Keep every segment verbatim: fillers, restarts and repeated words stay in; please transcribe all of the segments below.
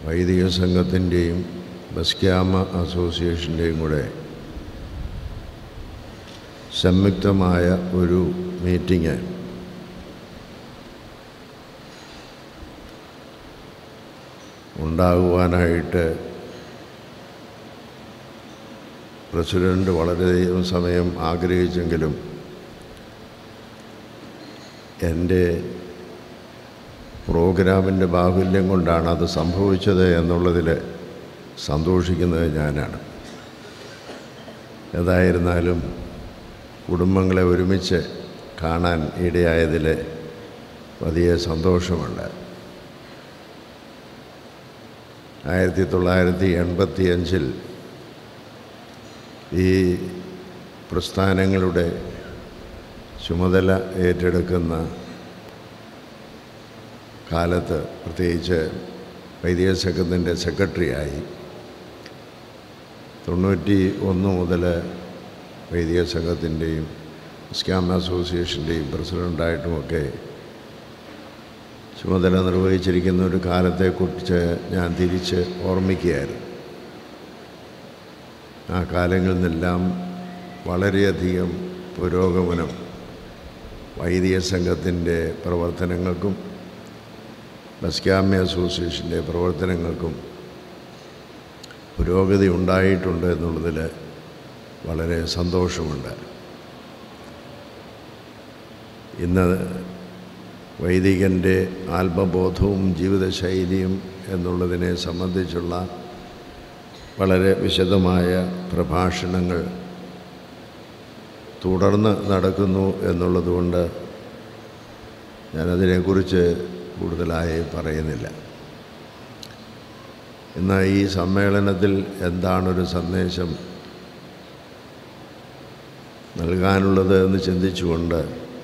വൈദിക സംഘത്തിൻ്റെയും ബസ്ക്യാമ അസോസിയേഷൻ്റെയും കൂടെ സംയുക്തമായ ഒരു മീറ്റിംഗ് ഉണ്ടാകുവാനായിട്ട് പ്രസിഡൻ്റ് വളരെയധികം സമയം ആഗ്രഹിച്ചെങ്കിലും എൻ്റെ പ്രോഗ്രാമിൻ്റെ ബാഹുല്യം കൊണ്ടാണ് അത് സംഭവിച്ചത് എന്നുള്ളതിൽ സന്തോഷിക്കുന്നത് ഞാനാണ്. ഏതായിരുന്നാലും കുടുംബങ്ങളെ ഒരുമിച്ച് കാണാൻ ഇടയായതിൽ വലിയ സന്തോഷമുണ്ട്. ആയിരത്തി തൊള്ളായിരത്തി എൺപത്തി അഞ്ചിൽ ഈ പ്രസ്ഥാനങ്ങളുടെ ചുമതല ഏറ്റെടുക്കുന്ന കാലത്ത്, പ്രത്യേകിച്ച് വൈദിക സംഘത്തിൻ്റെ സെക്രട്ടറിയായി തൊണ്ണൂറ്റി ഒന്ന് മുതൽ വൈദിക സംഘത്തിൻ്റെയും ബസ്ക്യാമ അസോസിയേഷൻ്റെയും പ്രസിഡൻ്റായിട്ടുമൊക്കെ ചുമതല നിർവഹിച്ചിരിക്കുന്ന ഒരു കാലത്തെക്കുറിച്ച് ഞാൻ തിരിച്ച് ഓർമ്മിക്കുകയായിരുന്നു. ആ കാലങ്ങളിൽ നിന്നെല്ലാം വളരെയധികം പുരോഗമനം വൈദിക സംഘത്തിൻ്റെ പ്രവർത്തനങ്ങൾക്കും ബസ്ക്യാമ അസോസിയേഷൻ്റെ പ്രവർത്തനങ്ങൾക്കും പുരോഗതി ഉണ്ടായിട്ടുണ്ട് എന്നുള്ളതിൽ വളരെ സന്തോഷമുണ്ട്. ഇന്ന് വൈദികൻ്റെ ആത്മബോധവും ജീവിതശൈലിയും എന്നുള്ളതിനെ സംബന്ധിച്ചുള്ള വളരെ വിശദമായ പ്രഭാഷണങ്ങൾ തുടർന്ന് നടക്കുന്നു എന്നുള്ളതുകൊണ്ട് ഞാനതിനെക്കുറിച്ച് കൂടുതലായി പറയുന്നില്ല. എന്നാൽ ഈ സമ്മേളനത്തിൽ എന്താണൊരു സന്ദേശം നൽകാനുള്ളത് എന്ന് ചിന്തിച്ചുകൊണ്ട്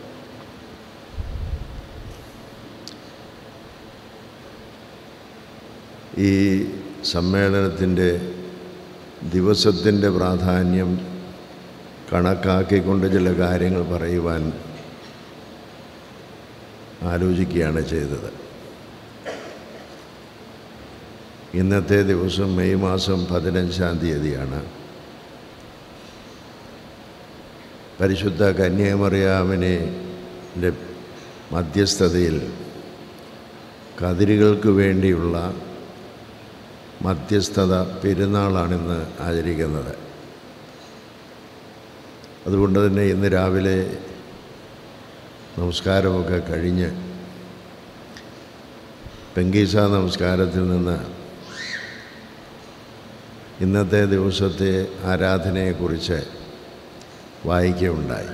ഈ സമ്മേളനത്തിൻ്റെ ദിവസത്തിൻ്റെ പ്രാധാന്യം കണക്കാക്കിക്കൊണ്ട് ചില കാര്യങ്ങൾ പറയുവാൻ ആലോചിക്കുകയാണ് ചെയ്തത്. ഇന്നത്തെ ദിവസം മെയ് മാസം പതിനഞ്ചാം തീയതിയാണ്. പരിശുദ്ധ കന്യാമറിയാമിനെ മധ്യസ്ഥതയിൽ കതിരുകൾക്ക് വേണ്ടിയുള്ള മധ്യസ്ഥത പെരുന്നാളാണിന്ന് ആചരിക്കുന്നത്. അതുകൊണ്ട് തന്നെ ഇന്ന് രാവിലെ നമസ്കാരമൊക്കെ കഴിഞ്ഞ് പെങ്കീസ നമസ്കാരത്തിൽ നിന്ന് ഇന്നത്തെ ദിവസത്തെ ആരാധനയെക്കുറിച്ച് വായിക്കുകയുണ്ടായി.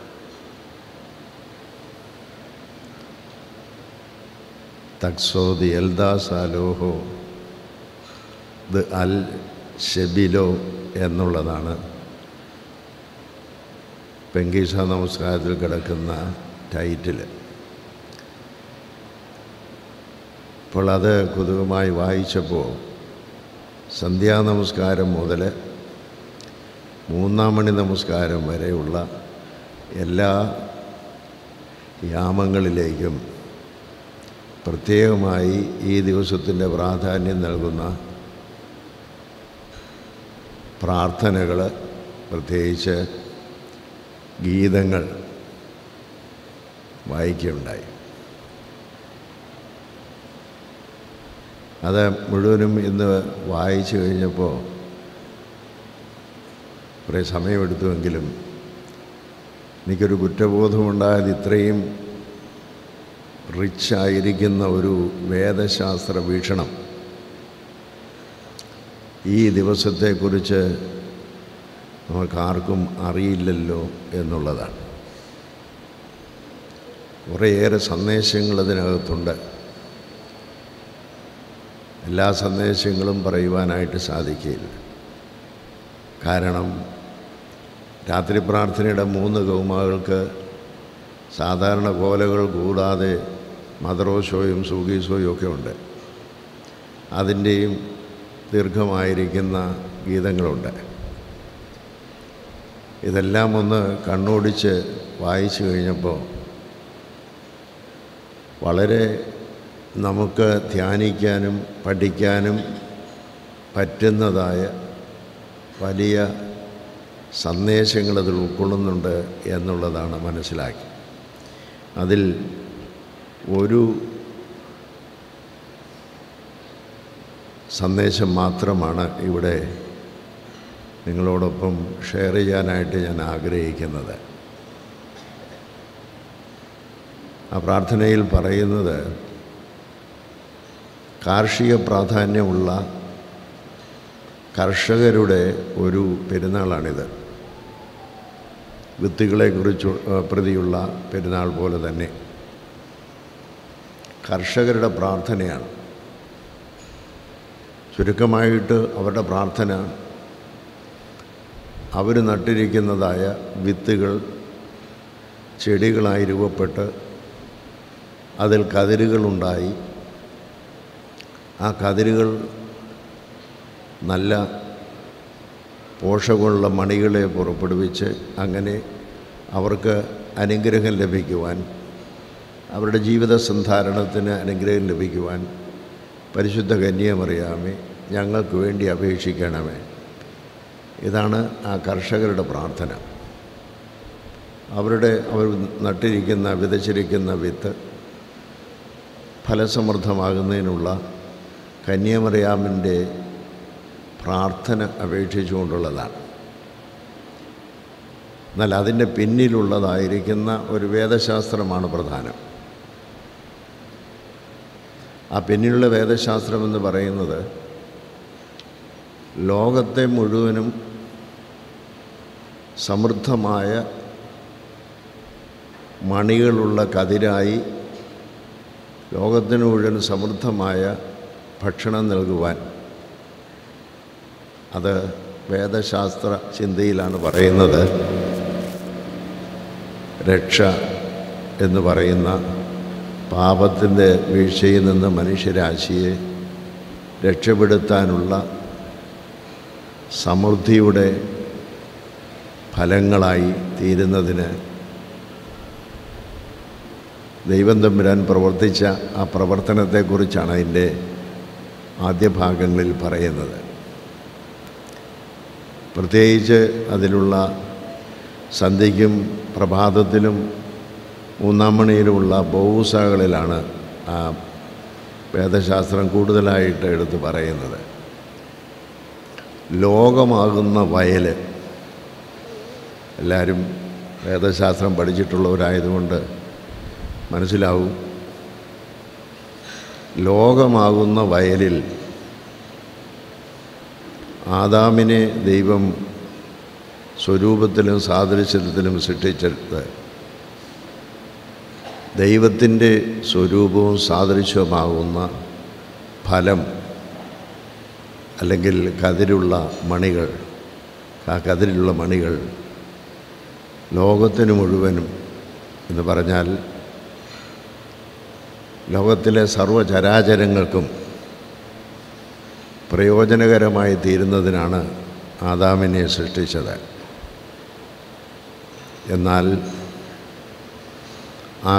തക്സോദി എൽദാസാലോഹോ ദ് അൽ ഷെബിലോ എന്നുള്ളതാണ് പെങ്കീസ നമസ്കാരത്തിൽ കിടക്കുന്ന ടൈറ്റിൽ. അപ്പോൾ അത് കുതുകമായി വായിച്ചപ്പോൾ സന്ധ്യാനമസ്കാരം മുതൽ മൂന്നാം മണി നമസ്കാരം വരെയുള്ള എല്ലാ യാമങ്ങളിലേക്കും പ്രത്യേകമായി ഈ ദിവസത്തിൻ്റെ പ്രാധാന്യം നൽകുന്ന പ്രാർത്ഥനകൾ, പ്രത്യേകിച്ച് ഗീതങ്ങൾ വായിക്കുകയുണ്ടായി. അത് മുഴുവനും ഇന്ന് വായിച്ചു കഴിഞ്ഞപ്പോൾ കുറേ സമയമെടുത്തുവെങ്കിലും എനിക്കൊരു കുറ്റബോധമുണ്ടായത് ഇത്രയും റിച്ചായിരിക്കുന്ന ഒരു വേദശാസ്ത്ര വീക്ഷണം ഈ ദിവസത്തെക്കുറിച്ച് നമുക്കാർക്കും അറിയില്ലല്ലോ എന്നുള്ളതാണ്. കുറേയേറെ സന്ദേശങ്ങൾ അതിനകത്തുണ്ട്. എല്ലാ സന്ദേശങ്ങളും പറയുവാനായിട്ട് സാധിക്കില്ല. കാരണം രാത്രി പ്രാർത്ഥനയുടെ മൂന്ന് കൗമാകൾക്ക് സാധാരണ കോലകൾ കൂടാതെ മദ്രോശോയും സൂഗീസോയും ഒക്കെ ഉണ്ട്. അതിൻ്റെയും ദീർഘമായിരിക്കുന്ന ഗീതങ്ങളുണ്ട്. ഇതെല്ലാം ഒന്ന് കണ്ണോടിച്ച് വായിച്ചു കഴിഞ്ഞപ്പോൾ വളരെ നമുക്ക് ധ്യാനിക്കാനും പഠിക്കാനും പറ്റുന്നതായ വലിയ സന്ദേശങ്ങൾ അതിൽ ഉൾക്കൊള്ളുന്നുണ്ട് എന്നുള്ളതാണ് മനസ്സിലാക്കി. അതിൽ ഒരു സന്ദേശം മാത്രമാണ് ഇവിടെ നിങ്ങളോടൊപ്പം ഷെയർ ചെയ്യാനായിട്ട് ഞാൻ ആഗ്രഹിക്കുന്നത്. ആ പ്രാർത്ഥനയിൽ പറയുന്നത് കാർഷിക പ്രാധാന്യമുള്ള കർഷകരുടെ ഒരു പെരുന്നാളാണിത്. വിത്തുകളെക്കുറിച്ച് പ്രതിയുള്ള പെരുന്നാൾ പോലെ തന്നെ കർഷകരുടെ പ്രാർത്ഥനയാണ്. ചുരുക്കമായിട്ട് അവരുടെ പ്രാർത്ഥന അവർ നട്ടിരിക്കുന്നതായ വിത്തുകൾ ചെടികളായി രൂപപ്പെട്ട് അതിൽ കതിരുകളുണ്ടായി ആ കതിരുകൾ നല്ല പോഷകമുള്ള മണികളെ പുറപ്പെടുവിച്ച് അങ്ങനെ അവർക്ക് അനുഗ്രഹം ലഭിക്കുവാൻ, അവരുടെ ജീവിത സന്ധാരണത്തിന് അനുഗ്രഹം ലഭിക്കുവാൻ പരിശുദ്ധ കന്യാമറിയാമേ ഞങ്ങൾക്ക് വേണ്ടി അപേക്ഷിക്കണമേ. ഇതാണ് ആ കർഷകരുടെ പ്രാർത്ഥന. അവരുടെ അവർ നട്ടിരിക്കുന്ന വിതച്ചിരിക്കുന്ന വിത്ത് ഫലസമൃദ്ധമാകുന്നതിനുള്ള കന്യാമറിയാമിൻ്റെ പ്രാർത്ഥന അപേക്ഷിച്ചുകൊണ്ടുള്ളതാണ്. എന്നാൽ അതിൻ്റെ പിന്നിലുള്ളതായിരിക്കുന്ന ഒരു വേദശാസ്ത്രമാണ് പ്രധാനം. ആ പിന്നിലുള്ള വേദശാസ്ത്രമെന്ന് പറയുന്നത് ലോകത്തെ മുഴുവനും സമൃദ്ധമായ മണികളുള്ള കതിരായി ലോകത്തിന് മുഴുവൻ സമൃദ്ധമായ ഭക്ഷണം നൽകുവാൻ, അത് വേദശാസ്ത്ര ചിന്തയിലാണ് പറയുന്നത്. രക്ഷ എന്ന് പറയുന്ന പാപത്തിൻ്റെ വീഴ്ചയിൽ നിന്ന് മനുഷ്യരാശിയെ രക്ഷപ്പെടുത്താനുള്ള സമൃദ്ധിയുടെ ഫലങ്ങളായി തീരുന്നതിന് ദൈവം തമ്പുരാൻ പ്രവർത്തിച്ച ആ പ്രവർത്തനത്തെക്കുറിച്ചാണ് അതിൻ്റെ ആദ്യ ഭാഗങ്ങളിൽ പറയുന്നത്. പ്രത്യേകിച്ച് അതിലുള്ള സന്ധ്യയ്ക്കും പ്രഭാതത്തിലും മൂന്നാം മണിയിലുമുള്ള ബഹുസകളിലാണ് ആ വേദശാസ്ത്രം കൂടുതലായിട്ട് എടുത്ത് പറയുന്നത്. ലോകമാകുന്ന വയൽ, എല്ലാവരും വേദശാസ്ത്രം പഠിച്ചിട്ടുള്ളവരായതുകൊണ്ട് മനസ്സിലാവും. ലോകമാകുന്ന വയലിൽ ആദാമിനെ ദൈവം സ്വരൂപത്തിലും സാദൃശ്യത്തിലും സൃഷ്ടിച്ചെടുത്ത് ദൈവത്തിൻ്റെ സ്വരൂപവും സാദൃശ്യവുമാകുന്ന ഫലം അല്ലെങ്കിൽ കതിരുള്ള മണികൾ, ആ കതിരിലുള്ള മണികൾ ലോകത്തിന് മുഴുവനും എന്ന് പറഞ്ഞാൽ ലോകത്തിലെ സർവ്വചരാചരങ്ങൾക്കും പ്രയോജനകരമായി തീരുന്നതിനാണ് ആദാമിനെ സൃഷ്ടിച്ചത്. എന്നാൽ ആ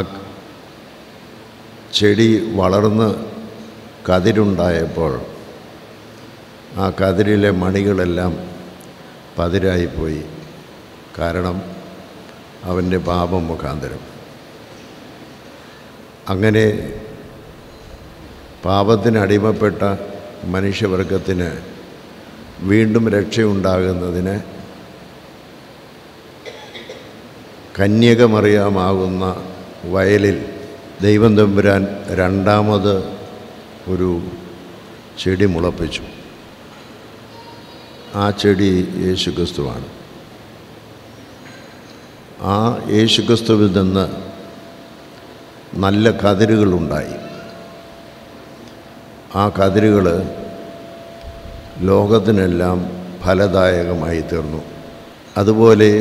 ചെടി വളർന്ന് കതിരുണ്ടായപ്പോൾ ആ കതിരിലെ മണികളെല്ലാം പതിരായിപ്പോയി. കാരണം അവൻ്റെ പാപം മുഖാന്തരം. അങ്ങനെ പാപത്തിനടിമപ്പെട്ട മനുഷ്യവർഗത്തിന് വീണ്ടും രക്ഷയുണ്ടാകുന്നതിന് കന്യകമറിയാമാകുന്ന വയലിൽ ദൈവം തമ്പുരാൻ രണ്ടാമത് ഒരു ചെടി മുളപ്പിച്ചു. ആ ചെടി യേശുക്രിസ്തുവാണ്. ആ യേശുക്രിസ്തുവിൽ നിന്ന് നല്ല കതിരുകളുണ്ടായി. ആ കതിരുകൾ ലോകത്തിനെല്ലാം ഫലദായകമായി തീർന്നു. അതുപോലെ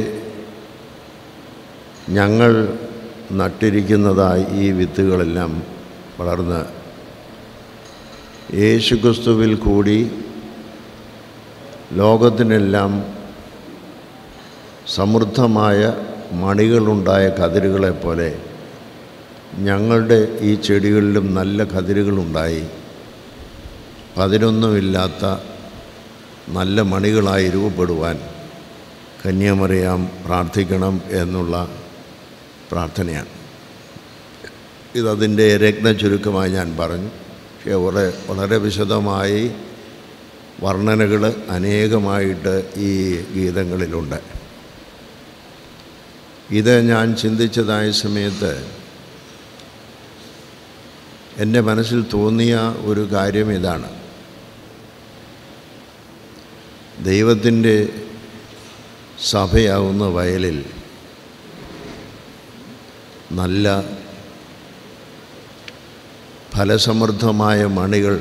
ഞങ്ങൾ നട്ടിരിക്കുന്നതായി ഈ വിത്തുകളെല്ലാം വളർന്ന് യേശുക്രിസ്തുവിൽ കൂടി ലോകത്തിനെല്ലാം സമൃദ്ധമായ മണികളുണ്ടായ കതിരുകളെപ്പോലെ ഞങ്ങളുടെ ഈ ചെടികളിലും നല്ല കതിരുകളുണ്ടായി പതിനൊന്നുമില്ലാത്ത നല്ല മണികളായി രൂപപ്പെടുവാൻ കന്യാമറിയാം പ്രാർത്ഥിക്കണം എന്നുള്ള പ്രാർത്ഥനയാണ്. ഇതതിൻ്റെ രത്ന ചുരുക്കമായി ഞാൻ പറഞ്ഞു. പക്ഷേ വളരെ വളരെ വിശദമായി വർണ്ണനകൾ അനേകമായിട്ട് ഈ ഗീതങ്ങളിലുണ്ട്. ഇത് ഞാൻ ചിന്തിച്ചതായ സമയത്ത് എൻ്റെ മനസ്സിൽ തോന്നിയ ഒരു കാര്യം ഇതാണ്. ദൈവത്തിൻ്റെ സഭയാവുന്ന വയലിൽ നല്ല ഫലസമൃദ്ധമായ മണികൾ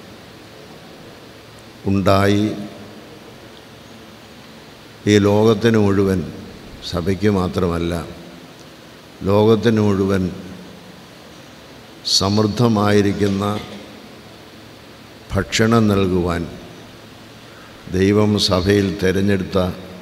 ഉണ്ടായി ഈ ലോകത്തിന് മുഴുവൻ, സഭയ്ക്ക് മാത്രമല്ല ലോകത്തിന് മുഴുവൻ സമൃദ്ധമായിരിക്കുന്ന ഭക്ഷണം നൽകുവാൻ ദൈവം സഭയിൽ തിരഞ്ഞെടുത്ത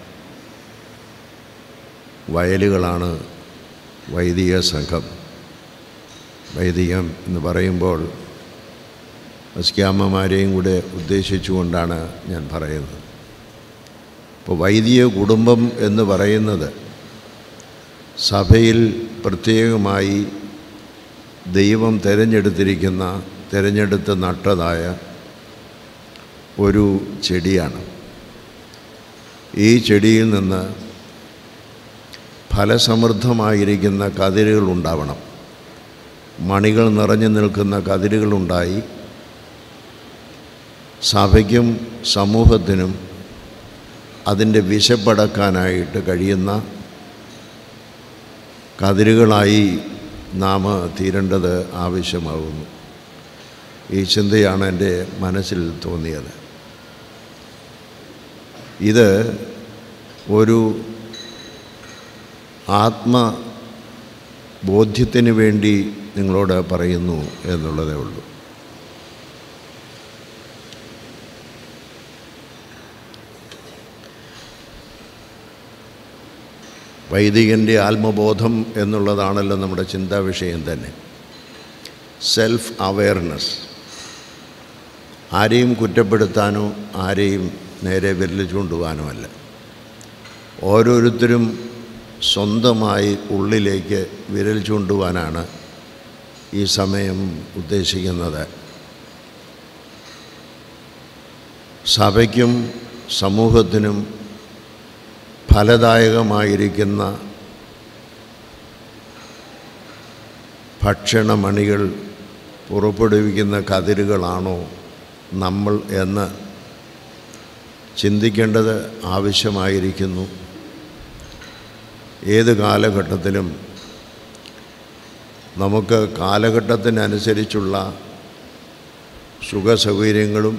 വയലുകളാണ് വൈദിക സംഘം. വൈദികം എന്ന് പറയുമ്പോൾ അസ്ക്യാമ്മമാരെയും കൂടെ ഉദ്ദേശിച്ചുകൊണ്ടാണ് ഞാൻ പറയുന്നത്. അപ്പോൾ വൈദിക കുടുംബം എന്ന് പറയുന്നത് സഭയിൽ പ്രത്യേകമായി ദൈവം തിരഞ്ഞെടുത്തിരിക്കുന്ന തിരഞ്ഞെടുത്ത് നട്ടതായ ഒരു ചെടിയാണ്. ഈ ചെടിയിൽ നിന്ന് ഫലസമൃദ്ധമായിരിക്കുന്ന കതിരുകൾ ഉണ്ടാവണം. മണികൾ നിറഞ്ഞു നിൽക്കുന്ന കതിരുകളുണ്ടായി സഭയ്ക്കും സമൂഹത്തിനും അതിൻ്റെ വിശപ്പടക്കാനായിട്ട് കഴിയുന്ന കതിരുകളായി നാം തീരേണ്ടത് ആവശ്യമാകുന്നു. ഈ ചിന്തയാണ് എൻ്റെ മനസ്സിൽ തോന്നിയത്. ഇത് ഒരു ആത്മബോധ്യത്തിന് വേണ്ടി നിങ്ങളോട് പറയുന്നു എന്നുള്ളതേ ഉള്ളൂ. വൈദികൻ്റെ ആത്മബോധം എന്നുള്ളതാണല്ലോ നമ്മുടെ ചിന്താ വിഷയം തന്നെ. Self awareness. ആരെയും കുറ്റപ്പെടുത്താനോ ആരെയും നേരെ വിരൽ ചൂണ്ടുവാനോ അല്ല. ഓരോരുത്തരും സ്വന്തമായി ഉള്ളിലേക്ക് വിരൽ ചൂണ്ടുവാനാണ് ഈ സമയം ഉദ്ദേശിക്കുന്നത്. സഭയ്ക്കും സമൂഹത്തിനും ഫലദായകമായിരിക്കുന്ന ഭക്ഷണമണികൾ പുറപ്പെടുവിക്കുന്ന കതിരുകളാണോ നമ്മൾ എന്ന് ചിന്തിക്കേണ്ടത് ആവശ്യമായിരിക്കുന്നു. ഏത് കാലഘട്ടത്തിലും നമുക്ക് കാലഘട്ടത്തിനനുസരിച്ചുള്ള സുഖസൗകര്യങ്ങളും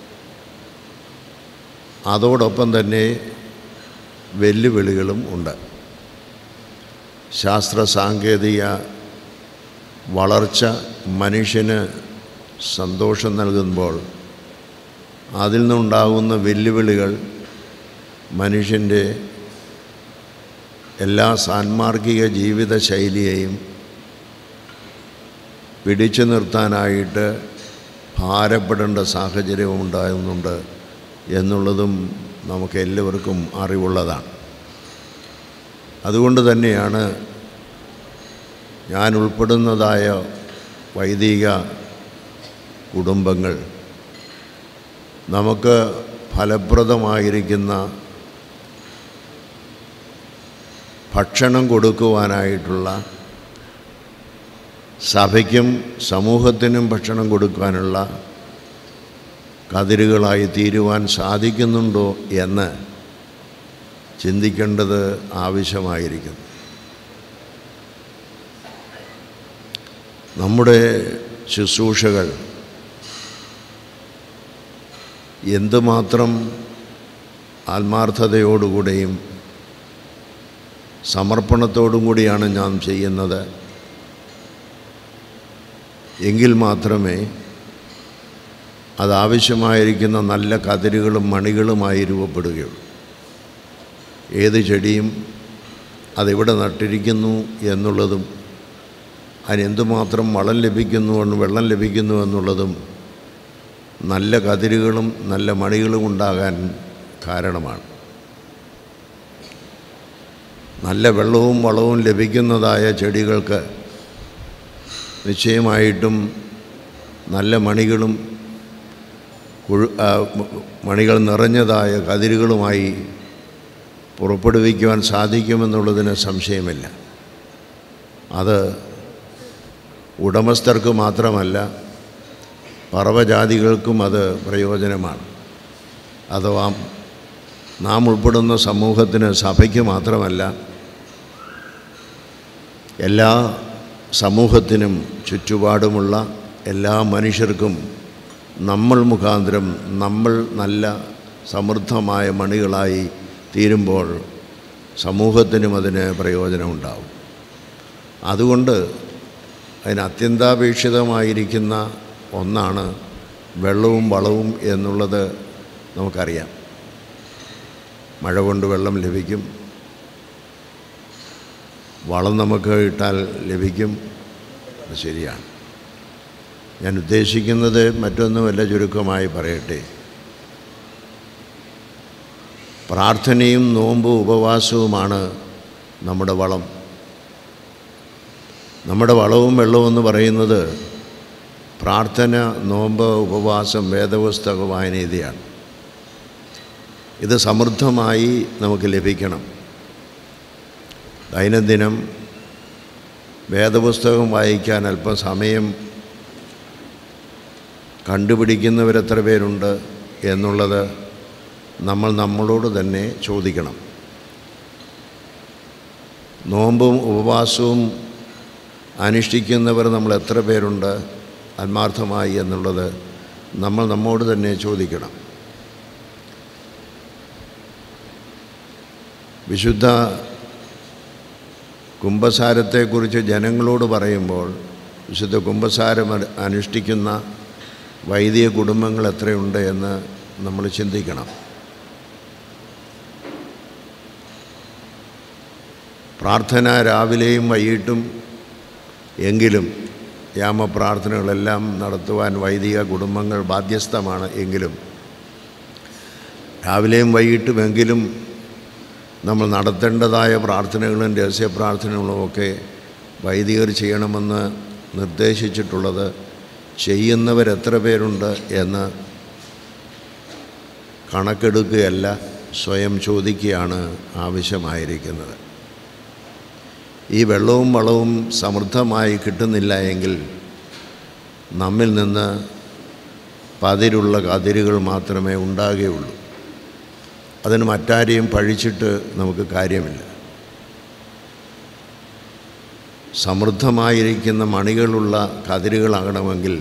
അതോടൊപ്പം തന്നെ വെല്ലുവിളികളും ഉണ്ട്. ശാസ്ത്ര സാങ്കേതിക വളർച്ച മനുഷ്യന് സന്തോഷം നൽകുമ്പോൾ അതിൽ നിന്നുണ്ടാകുന്ന വെല്ലുവിളികൾ മനുഷ്യൻ്റെ എല്ലാ സാൻമാർഗിക ജീവിത ശൈലിയെയും പിടിച്ചു നിർത്താനായിട്ട് ഭാരപ്പെടേണ്ട സാഹചര്യവും ഉണ്ടാകുന്നുണ്ട് എന്നുള്ളതും നമുക്ക് എല്ലാവർക്കും അറിവുള്ളതാണ്. അതുകൊണ്ട് തന്നെയാണ് ഞാൻ ഉൾപ്പെടുന്നതായ വൈദിക കുടുംബങ്ങൾ നമുക്ക് ഫലപ്രദമായിരിക്കുന്ന ഭക്ഷണം കൊടുക്കുവാനായിട്ടുള്ള, സഭയ്ക്കും സമൂഹത്തിനും ഭക്ഷണം കൊടുക്കാനുള്ള കതിരുകളായി തീരുവാൻ സാധിക്കുന്നുണ്ടോ എന്ന് ചിന്തിക്കേണ്ടത് ആവശ്യമായിരിക്കുന്നു. നമ്മുടെ ശുശ്രൂഷകൾ എന്തുമാത്രം ആത്മാർത്ഥതയോടുകൂടിയും സമർപ്പണത്തോടും കൂടിയാണ് നാം ചെയ്യുന്നത് എങ്കിൽ മാത്രമേ അതാവശ്യമായിരിക്കുന്ന നല്ല കതിരുകളും മണികളുമായി രൂപപ്പെടുകയുള്ളൂ. ഏത് ചെടിയും അതെവിടെ നട്ടിരിക്കുന്നു എന്നുള്ളതും അതിനെന്തുമാത്രം വളം ലഭിക്കുന്നു വെള്ളം ലഭിക്കുന്നു എന്നുള്ളതും നല്ല കതിരുകളും നല്ല മണികളും ഉണ്ടാകാൻ കാരണമാണ്. നല്ല വെള്ളവും വളവും ലഭിക്കുന്നതായ ചെടികൾക്ക് നിശ്ചയമായിട്ടും നല്ല മണികളും മണികൾ നിറഞ്ഞതായ കതിരുകളുമായി പുറപ്പെടുവിക്കുവാൻ സാധിക്കുമെന്നുള്ളതിന് സംശയമില്ല. അത് ഉടമസ്ഥർക്ക് മാത്രമല്ല, പറവജാതികൾക്കും അത് പ്രയോജനമാണ്. അഥവാ നാം ഉൾപ്പെടുന്ന സമൂഹത്തിന്, സഭയ്ക്ക് മാത്രമല്ല, എല്ലാ സമൂഹത്തിനും ചുറ്റുപാടുമുള്ള എല്ലാ മനുഷ്യർക്കും നമ്മൾ മുഖാന്തരം നമ്മൾ നല്ല സമൃദ്ധമായ മണികളായി തീരുമ്പോൾ സമൂഹത്തിനും അതിന് പ്രയോജനമുണ്ടാവും. അതുകൊണ്ട് അതിന് അത്യന്താപേക്ഷിതമായിരിക്കുന്ന ഒന്നാണ് വെള്ളവും വളവും എന്നുള്ളത് നമുക്കറിയാം. മഴ കൊണ്ട് വെള്ളം ലഭിക്കും, വളം നമുക്ക് ഇട്ടാൽ ലഭിക്കും. അത് ശരിയാണ്. ഞാൻ ഉദ്ദേശിക്കുന്നത് മറ്റൊന്നുമല്ല, ചുരുക്കമായി പറയട്ടെ. പ്രാർത്ഥനയും നോമ്പും ഉപവാസവുമാണ് നമ്മുടെ വളം. നമ്മുടെ വളവും വെള്ളവും എന്ന് പറയുന്നത് പ്രാർത്ഥന, നോമ്പ്, ഉപവാസം, വേദപുസ്തക വായനയാണ്. ഇത് സമൃദ്ധമായി നമുക്ക് ലഭിക്കണം. ദൈനംദിനം വേദപുസ്തകം വായിക്കാൻ അല്പം സമയം കണ്ടുപിടിക്കുന്നവരെത്ര പേരുണ്ട് എന്നുള്ളത് നമ്മൾ നമ്മളോട് തന്നെ ചോദിക്കണം. നോമ്പും ഉപവാസവും അനുഷ്ഠിക്കുന്നവർ നമ്മൾ എത്ര പേരുണ്ട് ആത്മാർത്ഥമായി എന്നുള്ളത് നമ്മൾ നമ്മോട് തന്നെ ചോദിക്കണം. വിശുദ്ധ കുംഭസാരത്തെക്കുറിച്ച് ജനങ്ങളോട് പറയുമ്പോൾ വിശുദ്ധ കുംഭസാരം അനുഷ്ഠിക്കുന്ന വൈദിക കുടുംബങ്ങൾ എത്രയുണ്ട് എന്ന് നമ്മൾ ചിന്തിക്കണം. പ്രാർത്ഥന രാവിലെയും വൈകിട്ടും എങ്കിലും യാമപ്രാർത്ഥനകളെല്ലാം നടത്തുവാൻ വൈദിക കുടുംബങ്ങൾ ബാധ്യസ്ഥമാണ്. എങ്കിലും രാവിലെയും വൈകിട്ടുമെങ്കിലും നമ്മൾ നടത്തേണ്ടതായ പ്രാർത്ഥനകളും രഹസ്യ പ്രാർത്ഥനകളുമൊക്കെ വൈദികർ ചെയ്യണമെന്ന് നിർദ്ദേശിച്ചിട്ടുള്ളത് ചെയ്യുന്നവരെത്ര പേരുണ്ട് എന്ന് കണക്കെടുക്കുകയല്ല, സ്വയം ചോദിക്കുകയാണ് ആവശ്യമായിരിക്കുന്നത്. ഈ വെള്ളവും വളവും സമൃദ്ധമായി കിട്ടുന്നില്ല എങ്കിൽ നമ്മിൽ നിന്ന് പതിരുള്ള കതിരുകൾ മാത്രമേ ഉണ്ടാകുകയുള്ളൂ. അതിന് മറ്റാരെയും പഴിച്ചിട്ട് നമുക്ക് കാര്യമില്ല. സമൃദ്ധമായിരിക്കുന്ന മണികളുള്ള കതിരുകളാകണമെങ്കിൽ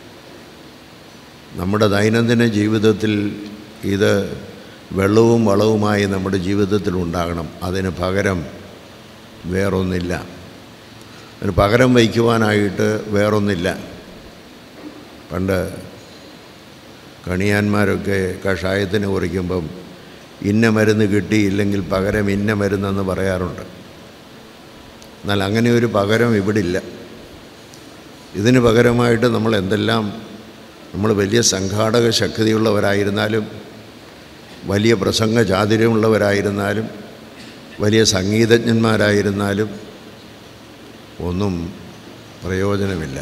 നമ്മുടെ ദൈനംദിന ജീവിതത്തിൽ ഇത് വെള്ളവും വളവുമായി നമ്മുടെ ജീവിതത്തിൽ ഉണ്ടാകണം. അതിന് പകരം വേറൊന്നില്ല. അതിന് പകരം വയ്ക്കുവാനായിട്ട് വേറൊന്നില്ല. പണ്ട് കണിയാന്മാരൊക്കെ കഷായത്തിന് കുറിക്കുമ്പം ഇന്ന മരുന്ന് കിട്ടിയില്ലെങ്കിൽ പകരം ഇന്ന മരുന്നെന്ന് പറയാറുണ്ട്. എന്നാൽ അങ്ങനെ ഒരു പകരം ഇവിടില്ല. ഇതിന് പകരമായിട്ട് നമ്മൾ എന്തെല്ലാം, നമ്മൾ വലിയ സംഘാടക ശക്തിയുള്ളവരായിരുന്നാലും വലിയ പ്രസംഗ ചാതുര്യമുള്ളവരായിരുന്നാലും വലിയ സംഗീതജ്ഞന്മാരായിരുന്നാലും ഒന്നും പ്രയോജനമില്ല.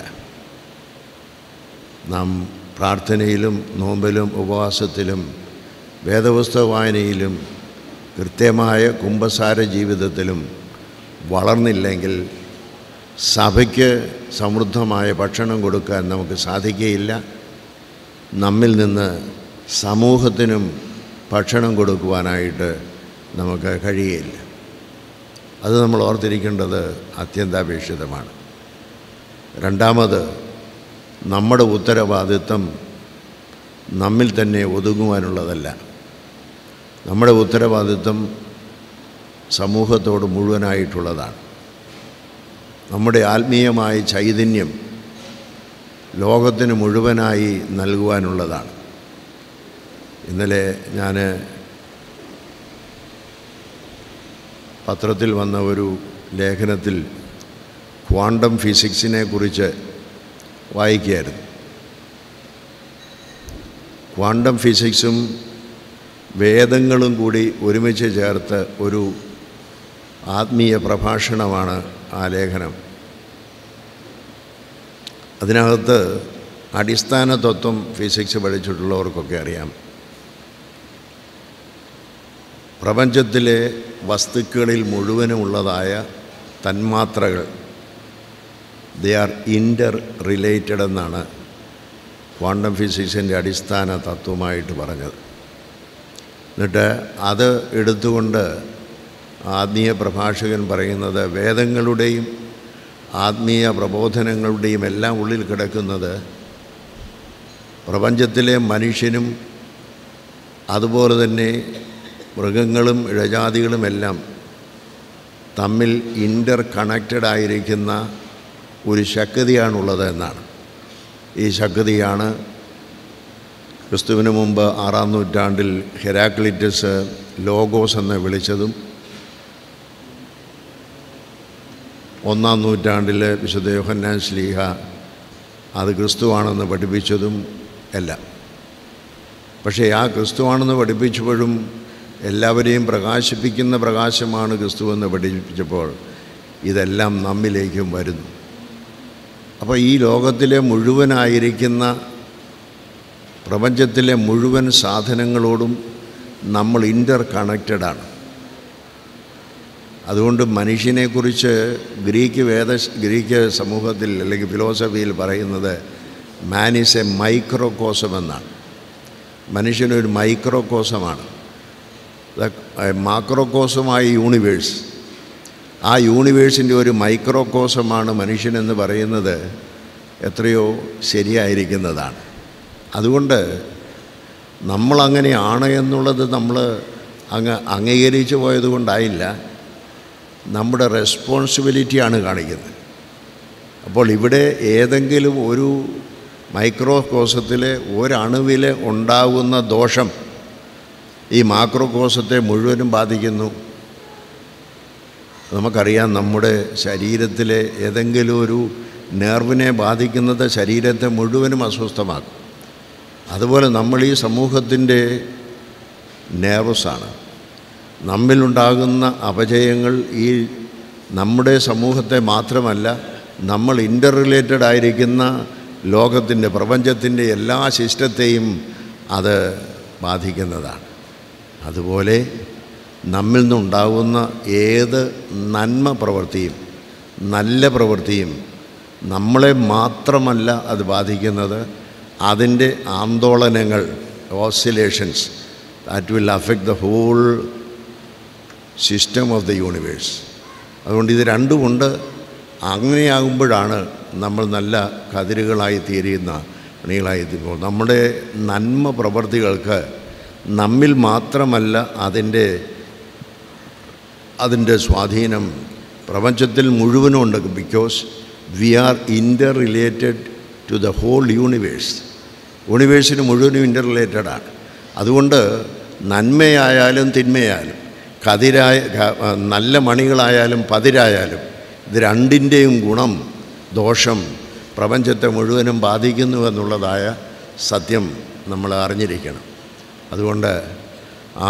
നാം പ്രാർത്ഥനയിലും നോമ്പിലും ഉപവാസത്തിലും വേദപുസ്തക വായനയിലും കൃത്യമായ കുംഭസാര ജീവിതത്തിലും വളർന്നില്ലെങ്കിൽ സഭയ്ക്ക് സമൃദ്ധമായ ഭക്ഷണം കൊടുക്കാൻ നമുക്ക് സാധിക്കുകയില്ല. നമ്മിൽ നിന്ന് സമൂഹത്തിനും ഭക്ഷണം കൊടുക്കുവാനായിട്ട് നമുക്ക് കഴിയുകയില്ല. അത് നമ്മൾ ഓർത്തിരിക്കേണ്ടത് അത്യന്താപേക്ഷിതമാണ്. രണ്ടാമത്, നമ്മുടെ ഉത്തരവാദിത്വം നമ്മിൽ തന്നെ ഒതുങ്ങുവാനുള്ളതല്ല. നമ്മുടെ ഉത്തരവാദിത്വം സമൂഹത്തോട് മുഴുവനായിട്ടുള്ളതാണ്. നമ്മുടെ ആത്മീയമായ ചൈതന്യം ലോകത്തിന് മുഴുവനായി നൽകുവാനുള്ളതാണ്. ഇന്നലെ ഞാൻ പത്രത്തിൽ വന്ന ഒരു ലേഖനത്തിൽ ക്വാണ്ടം ഫിസിക്സിനെ കുറിച്ച് വായിക്കുകയായിരുന്നു. ക്വാണ്ടം ഫിസിക്സും വേദങ്ങളും കൂടി ഒരുമിച്ച് ചേർത്ത് ഒരു ആത്മീയ പ്രഭാഷണമാണ് ആ ലേഖനം. അതിനകത്ത് അടിസ്ഥാന തത്വം ഫിസിക്സ് പഠിച്ചിട്ടുള്ളവർക്കൊക്കെ അറിയാം. പ്രപഞ്ചത്തിലെ വസ്തുക്കളിൽ മുഴുവനുമുള്ളതായ തന്മാത്രകൾ ദേ ആർ ഇൻ്റർ റിലേറ്റഡ് എന്നാണ് ക്വാണ്ടം ഫിസിക്സിൻ്റെ അടിസ്ഥാന തത്വമായിട്ട് പറഞ്ഞത്. എന്നിട്ട് അത് എടുത്തുകൊണ്ട് ആത്മീയ പ്രഭാഷകൻ പറയുന്നത് വേദങ്ങളുടെയും ആത്മീയ പ്രബോധനങ്ങളുടെയും എല്ലാം ഉള്ളിൽ കിടക്കുന്നത് പ്രപഞ്ചത്തിലെ മനുഷ്യനും അതുപോലെ തന്നെ മൃഗങ്ങളും ഇഴജാതികളുമെല്ലാം തമ്മിൽ ഇൻ്റർ കണക്റ്റഡ് ആയിരിക്കുന്ന ഒരു ശക്തിയാണുള്ളത് എന്നാണ്. ഈ ശക്തിയാണ് ക്രിസ്തുവിന് മുമ്പ് ആറാം നൂറ്റാണ്ടിൽ ഹെരാക്ലിറ്റസ് ലോഗോസ് എന്ന് വിളിച്ചതും ഒന്നാം നൂറ്റാണ്ടിൽ വിശുദ്ധ യോഹന്നാൻ ശ്ലീഹ അത് ക്രിസ്തുവാണെന്ന് പഠിപ്പിച്ചതും എല്ലാം. പക്ഷേ ആ ക്രിസ്തുവാണെന്ന് പഠിപ്പിച്ചപ്പോഴും എല്ലാവരെയും പ്രകാശിപ്പിക്കുന്ന പ്രകാശമാണ് ക്രിസ്തുവെന്ന് പഠിപ്പിച്ചപ്പോൾ ഇതെല്ലാം നമ്മിലേക്കും വരുന്നു. അപ്പോൾ ഈ ലോകത്തിലെ മുഴുവനായിരിക്കുന്ന പ്രപഞ്ചത്തിലെ മുഴുവൻ സാധനങ്ങളോടും നമ്മൾ ഇൻ്റർ കണക്റ്റഡാണ്. അതുകൊണ്ട് മനുഷ്യനെക്കുറിച്ച് ഗ്രീക്ക് വേദ ഗ്രീക്ക് സമൂഹത്തിൽ അല്ലെങ്കിൽ ഫിലോസഫിയിൽ പറയുന്നത് മാൻ ഈസ് എ മൈക്രോകോസം എന്നാണ്. മനുഷ്യനൊരു മൈക്രോകോസമാണ്. മാക്രോകോസമായ യൂണിവേഴ്സ്, ആ യൂണിവേഴ്സിൻ്റെ ഒരു മൈക്രോകോസമാണ് മനുഷ്യനെന്ന് പറയുന്നത് എത്രയോ ശരിയായിരിക്കുന്നതാണ്. അതുകൊണ്ട് നമ്മളങ്ങനെയാണ് എന്നുള്ളത് നമ്മൾ അങ്ങ് അംഗീകരിച്ചു പോയത് കൊണ്ടായില്ല, നമ്മുടെ റെസ്പോൺസിബിലിറ്റിയാണ് കാണിക്കുന്നത്. അപ്പോൾ ഇവിടെ ഏതെങ്കിലും ഒരു മൈക്രോകോസത്തിൽ ഒരണുവിൽ ഉണ്ടാകുന്ന ദോഷം ഈ മാക്രോകോസത്തെ മുഴുവനും ബാധിക്കുന്നു. നമുക്കറിയാം, നമ്മുടെ ശരീരത്തിലെ ഏതെങ്കിലും ഒരു നെർവിനെ ബാധിക്കുന്നത് ശരീരത്തെ മുഴുവനും അസ്വസ്ഥമാക്കും. അതുപോലെ നമ്മൾ ഈ സമൂഹത്തിൻ്റെ നെർവസാണ്. നമ്മിലുണ്ടാകുന്ന അപജയങ്ങൾ ഈ നമ്മുടെ സമൂഹത്തെ മാത്രമല്ല, നമ്മൾ ഇൻ്റർ റിലേറ്റഡ് ആയിരിക്കുന്ന ലോകത്തിൻ്റെ പ്രപഞ്ചത്തിൻ്റെ എല്ലാ സിസ്റ്റത്തെയും അത് ബാധിക്കുന്നതാണ്. അതുപോലെ നമ്മിൽ നിന്നുണ്ടാകുന്ന ഏത് നന്മ പ്രവൃത്തിയും നല്ല പ്രവൃത്തിയും നമ്മളെ മാത്രമല്ല അത് ബാധിക്കുന്നത്, അതിൻ്റെ ആന്തോളനങ്ങൾ oscillations that will affect the whole system of the universe. അതുകൊണ്ട് ഇത് രണ്ടുമുണ്ട്. അങ്ങനെയാകുമ്പോഴാണ് നമ്മൾ നല്ല കതിരുകളായി തീരുന്ന അണികളായി തീരുമ്പോൾ നമ്മുടെ നന്മ പ്രവൃത്തികൾക്ക് നമ്മിൽ മാത്രമല്ല അതിൻ്റെ അതിൻ്റെ സ്വാധീനം പ്രപഞ്ചത്തിൽ മുഴുവനും ഉണ്ട്. Because we are interrelated to the whole universe. യൂണിവേഴ്സിന് മുഴുവനും ഇൻ്റർ റിലേറ്റഡാണ്. അതുകൊണ്ട് നന്മയായാലും തിന്മയായാലും, കതിരായ നല്ല മണികളായാലും പതിരായാലും, ഇത് രണ്ടിൻ്റെയും ഗുണം ദോഷം പ്രപഞ്ചത്തെ മുഴുവനും ബാധിക്കുന്നു എന്നുള്ളതായ സത്യം നമ്മൾ അറിഞ്ഞിരിക്കണം. അതുകൊണ്ട് ആ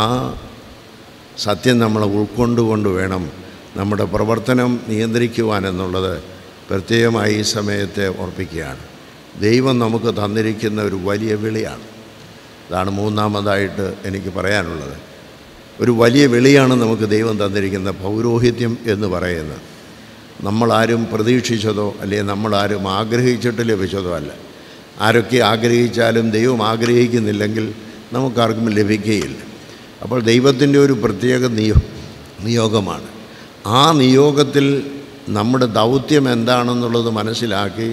സത്യം നമ്മൾ ഉൾക്കൊണ്ടുകൊണ്ട് വേണം നമ്മുടെ പ്രവർത്തനം നിയന്ത്രിക്കുവാനെന്നുള്ളത് പ്രത്യേകമായി ഈ സമയത്തെ ഓർപ്പിക്കുകയാണ്. ദൈവം നമുക്ക് തന്നിരിക്കുന്ന ഒരു വലിയ വിളിയാണ്. അതാണ് മൂന്നാമതായിട്ട് എനിക്ക് പറയാനുള്ളത്. ഒരു വലിയ വിളിയാണ് നമുക്ക് ദൈവം തന്നിരിക്കുന്ന പൗരോഹിത്യം എന്ന് പറയുന്നത്. നമ്മളാരും പ്രതീക്ഷിച്ചതോ അല്ലെങ്കിൽ നമ്മളാരും ആഗ്രഹിച്ചിട്ട് ലഭിച്ചതോ അല്ല. ആരൊക്കെ ആഗ്രഹിച്ചാലും ദൈവം ആഗ്രഹിക്കുന്നില്ലെങ്കിൽ നമുക്കാർക്കും ലഭിക്കുകയില്ല. അപ്പോൾ ദൈവത്തിൻ്റെ ഒരു പ്രത്യേക നിയോ നിയോഗമാണ്. ആ നിയോഗത്തിൽ നമ്മുടെ ദൗത്യം എന്താണെന്നുള്ളത് മനസ്സിലാക്കി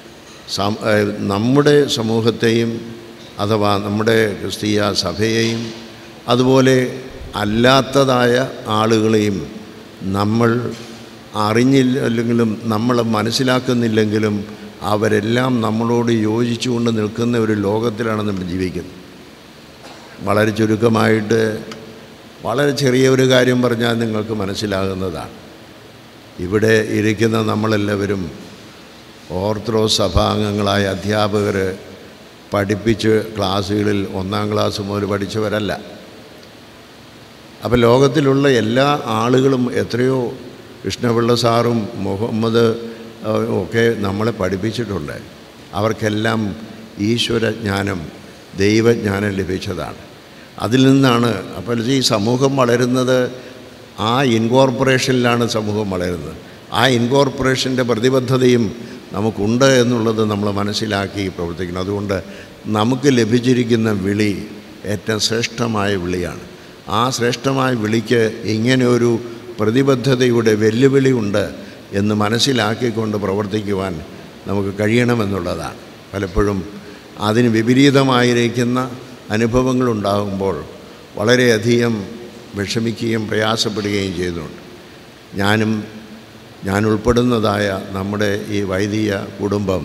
നമ്മുടെ സമൂഹത്തെയും അഥവാ നമ്മുടെ ക്രിസ്തീയ സഭയെയും അതുപോലെ അല്ലാത്തതായ ആളുകളെയും നമ്മൾ അറിഞ്ഞില്ലെങ്കിലും നമ്മൾ മനസ്സിലാക്കുന്നില്ലെങ്കിലും അവരെല്ലാം നമ്മളോട് യോജിച്ചുകൊണ്ട് നിൽക്കുന്ന ഒരു ലോകത്തിലാണ് നമ്മൾ ജീവിക്കുന്നത്. വളരെ ചുരുക്കമായിട്ട് വളരെ ചെറിയ ഒരു കാര്യം പറഞ്ഞാൽ നിങ്ങൾക്ക് മനസ്സിലാകുന്നതാണ്. ഇവിടെ ഇരിക്കുന്ന നമ്മളെല്ലാവരും ഓർത്തഡോക്സ് സഭാംഗങ്ങളായ അധ്യാപകർ പഠിപ്പിച്ച് ക്ലാസ്സുകളിൽ ഒന്നാം ക്ലാസ് മുതൽ പഠിച്ചവരല്ല. അപ്പോൾ ലോകത്തിലുള്ള എല്ലാ ആളുകളും എത്രയോ കൃഷ്ണപിള്ള സാറും മുഹമ്മദ് ഒക്കെ നമ്മളെ പഠിപ്പിച്ചിട്ടുണ്ട്. അവർക്കെല്ലാം ഈശ്വരജ്ഞാനം, ദൈവജ്ഞാനം ലഭിച്ചതാണ്. അതിൽ നിന്നാണ് അപ്പോൾ ഈ സമൂഹം വളരുന്നത്. ആ ഇൻകോർപ്പറേഷനിലാണ് സമൂഹം വളരുന്നത്. ആ ഇൻകോർപ്പറേഷൻ്റെ പ്രതിബദ്ധതയും നമുക്കുണ്ട് എന്നുള്ളത് നമ്മൾ മനസ്സിലാക്കി പ്രവർത്തിക്കണം. അതുകൊണ്ട് നമുക്ക് ലഭിച്ചിരിക്കുന്ന വിളി ഏറ്റവും ശ്രേഷ്ഠമായ വിളിയാണ്. ആ ശ്രേഷ്ഠമായ വിളിക്ക് ഇങ്ങനെ ഒരു പ്രതിബദ്ധതയുടെ വെല്ലുവിളി ഉണ്ട് എന്ന് മനസ്സിലാക്കിക്കൊണ്ട് പ്രവർത്തിക്കുവാൻ നമുക്ക് കഴിയണമെന്നുള്ളതാണ്. പലപ്പോഴും അതിന് വിപരീതമായിരിക്കുന്ന അനുഭവങ്ങളുണ്ടാകുമ്പോൾ വളരെയധികം വിഷമിക്കുകയും പ്രയാസപ്പെടുകയും ചെയ്യുന്നുണ്ട്. ഞാനും ഞാൻ ഉൾപ്പെടുന്നതായ നമ്മുടെ ഈ വൈദിക കുടുംബം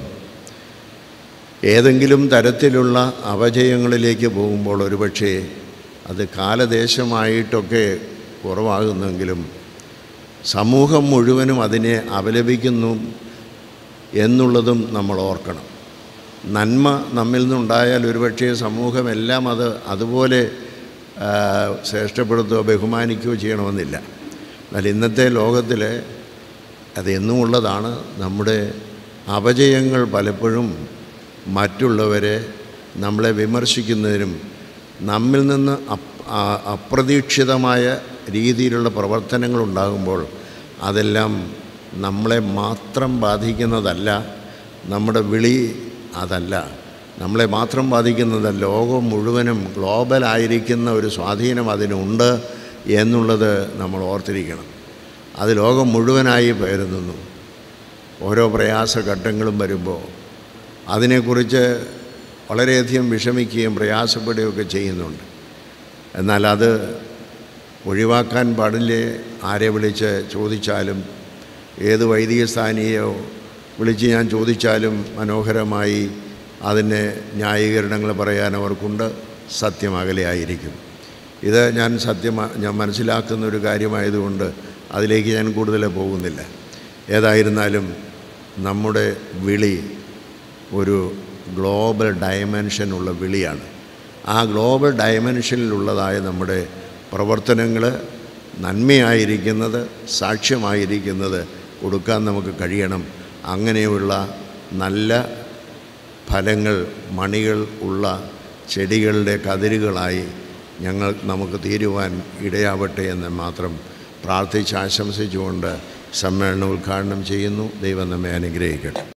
ഏതെങ്കിലും തരത്തിലുള്ള അപജയങ്ങളിലേക്ക് പോകുമ്പോൾ ഒരുപക്ഷേ അത് കാലദേശമായിട്ടൊക്കെ കുറവാകുന്നെങ്കിലും സമൂഹം മുഴുവനും അതിനെ അപലപിക്കുന്നു എന്നുള്ളതും നമ്മൾ ഓർക്കണം. നന്മ നമ്മിൽ നിന്നുണ്ടായാൽ ഒരുപക്ഷേ സമൂഹമെല്ലാം അത് അതുപോലെ ശ്രേഷ്ഠപ്പെടുത്തുകയോ ബഹുമാനിക്കുകയോ ചെയ്യണമെന്നില്ല. എന്നാൽ ഇന്നത്തെ ലോകത്തിൽ അതെന്നും ഉള്ളതാണ്. നമ്മുടെ അപജയങ്ങൾ പലപ്പോഴും മറ്റുള്ളവരെ നമ്മളെ വിമർശിക്കുന്നതിനും നമ്മിൽ നിന്ന് അപ്രതീക്ഷിതമായ രീതിയിലുള്ള പ്രവർത്തനങ്ങളുണ്ടാകുമ്പോൾ അതെല്ലാം നമ്മളെ മാത്രം ബാധിക്കുന്നതല്ല. നമ്മുടെ വിളി അതല്ല, നമ്മളെ മാത്രം ബാധിക്കുന്നത് ലോകം മുഴുവനും ഗ്ലോബലായിരിക്കുന്ന ഒരു സ്വാധീനം അതിനുണ്ട് എന്നുള്ളത് നമ്മൾ ഓർത്തിരിക്കണം. അത് ലോകം മുഴുവനായി പകരുന്നു. ഓരോ പ്രയാസഘട്ടങ്ങളും വരുമ്പോൾ അതിനെക്കുറിച്ച് വളരെയധികം വിഷമിക്കുകയും പ്രയാസപ്പെടുകയൊക്കെ ചെയ്യുന്നുണ്ട്. എന്നാൽ അത് ഒഴിവാക്കാൻ പാടില്ലേ? ആരെ വിളിച്ച് ചോദിച്ചാലും, ഏത് വൈദിക സ്ഥാനീയോ വിളിച്ച് ഞാൻ ചോദിച്ചാലും മനോഹരമായി അതിന് ന്യായീകരണങ്ങൾ പറയാൻ അവർക്കുണ്ട്. സത്യം അകലെയായിരിക്കും. ഇത് ഞാൻ സത്യം ഞാൻ മനസ്സിലാക്കുന്ന ഒരു കാര്യമായതുകൊണ്ട് അതിലേക്ക് ഞാൻ കൂടുതൽ പോകുന്നില്ല. ഏതായിരുന്നാലും നമ്മുടെ വിളി ഒരു ഗ്ലോബൽ ഡയമെൻഷനുള്ള വിളിയാണ്. ആ ഗ്ലോബൽ ഡയമെൻഷനിലുള്ളതായ നമ്മുടെ പ്രവർത്തനങ്ങൾ നന്മയായിരിക്കുന്നത്, സാക്ഷ്യമായിരിക്കുന്നത് കൊടുക്കാൻ നമുക്ക് കഴിയണം. അങ്ങനെയുള്ള നല്ല ഫലങ്ങൾ, മണികൾ ഉള്ള ചെടികളുടെ കതിരുകളായി ഞങ്ങൾ നമുക്ക് തീരുവാൻ ഇടയാവട്ടെ എന്ന് മാത്രം പ്രാർത്ഥിച്ച് ആശംസിച്ചുകൊണ്ട് സമ്മേളനം ഉദ്ഘാടനം ചെയ്യുന്നു. ദൈവം നമ്മെ അനുഗ്രഹിക്കട്ടെ.